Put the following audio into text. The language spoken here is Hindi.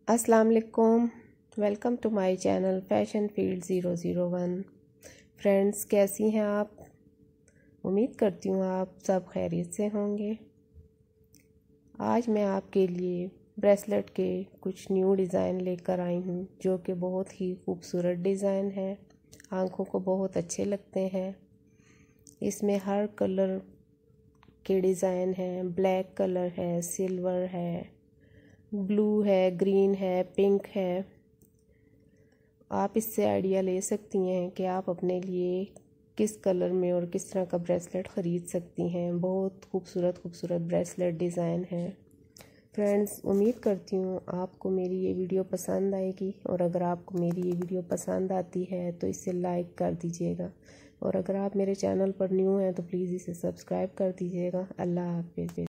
अस्सलाम वालेकुम, welcome to my channel fashion field 001। Friends, कैसी हैं आप? उम्मीद करती हूँ आप सब खैरियत से होंगे। आज मैं आपके लिए ब्रेसलेट के कुछ न्यू डिज़ाइन लेकर आई हूँ जो कि बहुत ही खूबसूरत डिज़ाइन है, आंखों को बहुत अच्छे लगते हैं। इसमें हर कलर के डिज़ाइन हैं, ब्लैक कलर है, सिल्वर है, ब्लू है, ग्रीन है, पिंक है। आप इससे आइडिया ले सकती हैं कि आप अपने लिए किस कलर में और किस तरह का ब्रेसलेट ख़रीद सकती हैं। बहुत खूबसूरत खूबसूरत ब्रेसलेट डिज़ाइन है। फ्रेंड्स, उम्मीद करती हूँ आपको मेरी ये वीडियो पसंद आएगी, और अगर आपको मेरी ये वीडियो पसंद आती है तो इसे लाइक कर दीजिएगा, और अगर आप मेरे चैनल पर न्यू हैं तो प्लीज़ इसे सब्सक्राइब कर दीजिएगा। अल्लाह हाफ़िज़।